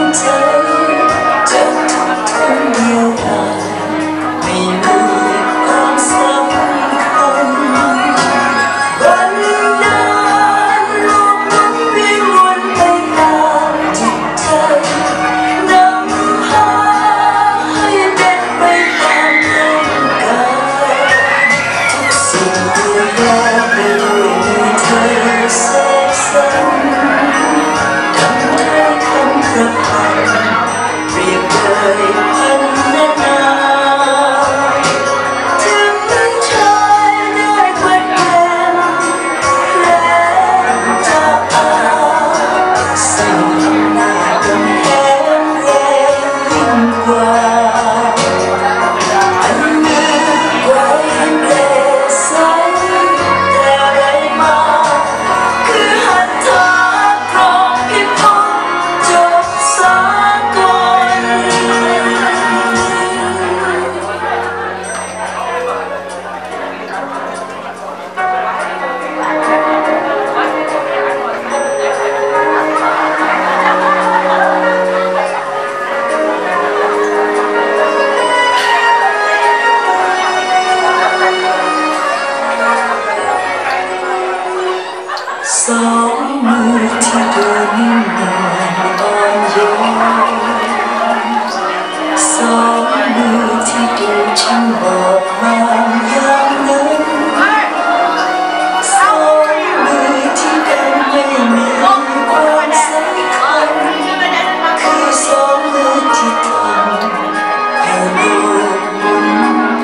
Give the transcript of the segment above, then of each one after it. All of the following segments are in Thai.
สองมือที่เดินนิ่งๆอ่อนโยนสองมือที่เดินช่างบอกมางอย่างนั้นสองมือที่เดินไม่มีความสำคัญคือสองมือที่ทำให้โลกหมุนไป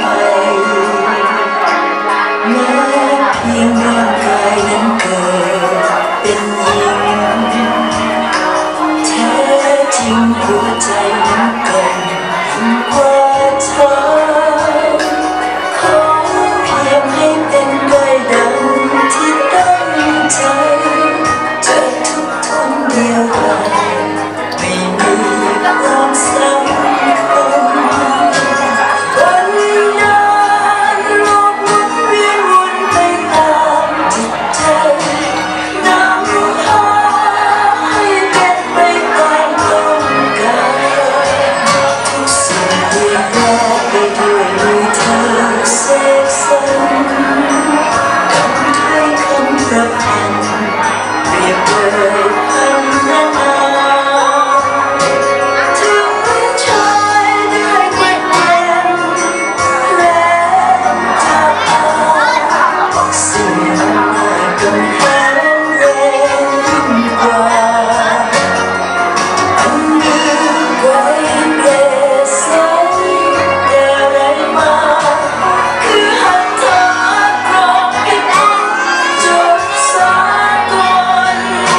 แม้เพียงร่างกายนั้นเกิดเป็นหญิงแท้จริงหัวใจนั้นกันยิ่งกว่าเธอขอเพียงให้เป็นได้ดังที่ตั้งใจจะทุกทนเดียวดายไม่มีความสำคัญวันนั้นโลกหมุนเวียนวนไปตามจิตใจนำพาให้เป็นไปตามต้องการทุกสิ่งเรียกร้องไปด้วยมือเธอเสกสรรคำถ้อยคำประพันธ์เรียบเลยพันนานาถึงชายได้เก็บเก็บและจะเอาสิ่งนั้นก็แข็งแรงยิ่งกว่าอันดึกไว้เกสใสแต่ไรมาคือหัตถะกรอบให้พ้นจบสากล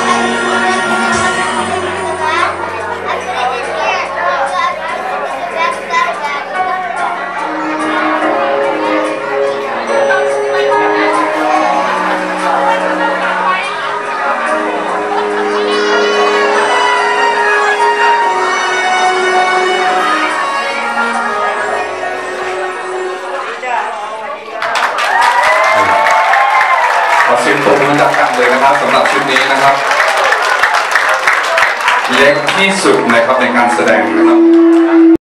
ขอเสียงปรบมือดังๆเลยนะครับสำหรับชุดนี้นะครับเล็กที่สุดนะครับในการแสดงนะครับ